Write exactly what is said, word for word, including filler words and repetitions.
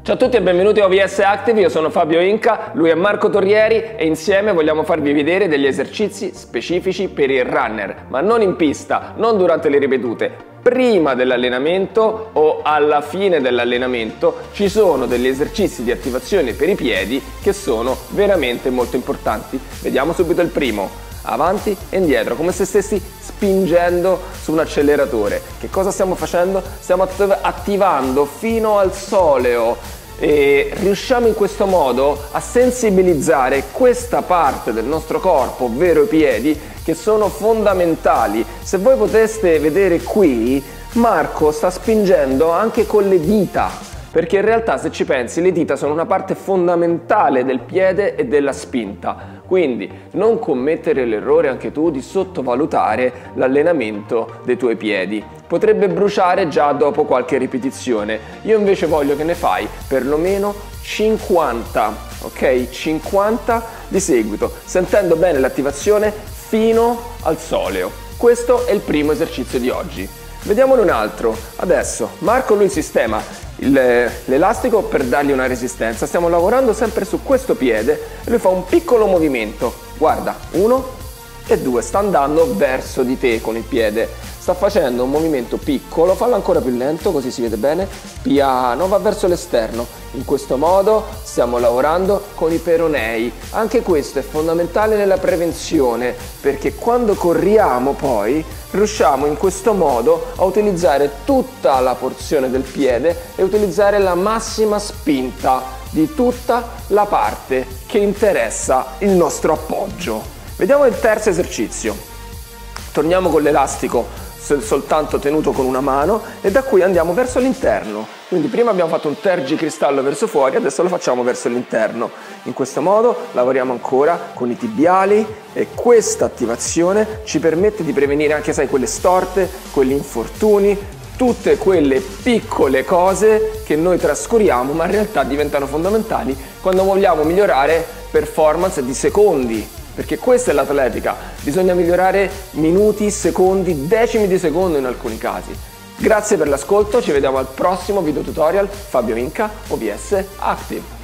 Ciao a tutti e benvenuti a O V S Active, io sono Fabio Inca, lui è Marco Torrieri e insieme vogliamo farvi vedere degli esercizi specifici per il runner, ma non in pista, non durante le ripetute. Prima dell'allenamento o alla fine dell'allenamento ci sono degli esercizi di attivazione per i piedi che sono veramente molto importanti. Vediamo subito il primo. Avanti e indietro, come se stessi spingendo su un acceleratore. Che cosa stiamo facendo? Stiamo attivando fino al soleo e riusciamo in questo modo a sensibilizzare questa parte del nostro corpo, ovvero i piedi, che sono fondamentali. Se voi poteste vedere qui, Marco sta spingendo anche con le dita, perché in realtà, se ci pensi, le dita sono una parte fondamentale del piede e della spinta. Quindi non commettere l'errore anche tu di sottovalutare l'allenamento dei tuoi piedi. Potrebbe bruciare già dopo qualche ripetizione. Io invece voglio che ne fai perlomeno cinquanta, ok? cinquanta di seguito, sentendo bene l'attivazione fino al soleo. Questo è il primo esercizio di oggi. Vediamone un altro. Adesso Marco lui sistema l'elastico per dargli una resistenza. Stiamo lavorando sempre su questo piede e lui fa un piccolo movimento. Guarda, uno e due, sta andando verso di te con il piede. Sta facendo un movimento piccolo, fallo ancora più lento così si vede bene. Piano, va verso l'esterno. In questo modo stiamo lavorando con i peronei. Anche questo è fondamentale nella prevenzione, perché quando corriamo poi riusciamo in questo modo a utilizzare tutta la porzione del piede e utilizzare la massima spinta di tutta la parte che interessa il nostro appoggio. Vediamo il terzo esercizio. Torniamo con l'elastico soltanto tenuto con una mano e da qui andiamo verso l'interno. Quindi prima abbiamo fatto un tergicristallo verso fuori, adesso lo facciamo verso l'interno. In questo modo lavoriamo ancora con i tibiali e questa attivazione ci permette di prevenire anche, sai, quelle storte, quegli infortuni, tutte quelle piccole cose che noi trascuriamo ma in realtà diventano fondamentali quando vogliamo migliorare performance di secondi. Perché questa è l'atletica, bisogna migliorare minuti, secondi, decimi di secondo in alcuni casi. Grazie per l'ascolto, ci vediamo al prossimo video tutorial. Fabio Inca, O V S Active.